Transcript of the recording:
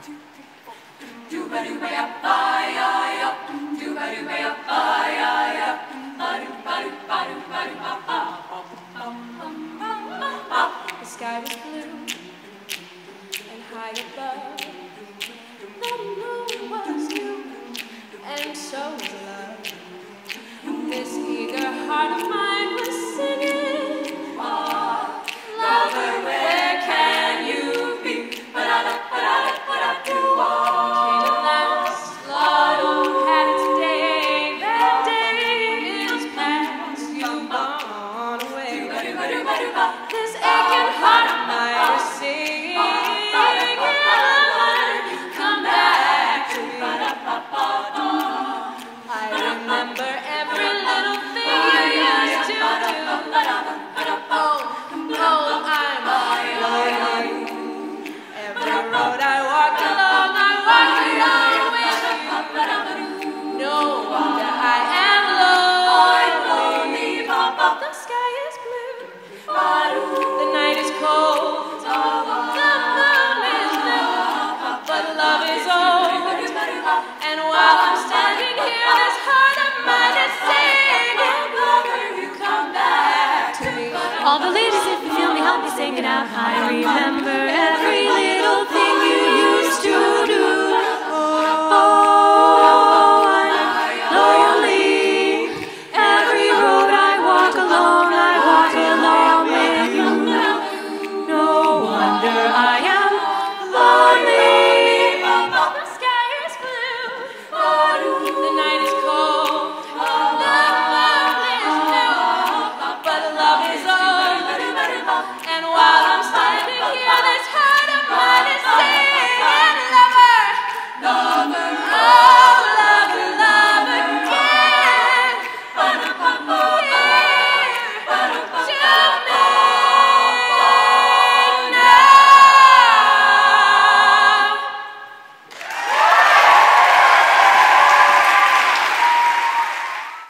The sky was blue and high above. The moon was new and so was love. This eager heart of mine was singing, lover, where can you be? Came at last, love had its day. That day is past, you've gone away. This aching heart of mine is singing, come back to me. I remember every little thing you used to do. Oh, I'm lonely. Every road I walked along with you. No wonder I am lonely. The sky is blue, the night is cold, the moon is new, but love is old. And while I'm standing here, this heart of mine is singing, lover, you come back to me. All the ladies, if you feel me, help me sing it out. I remember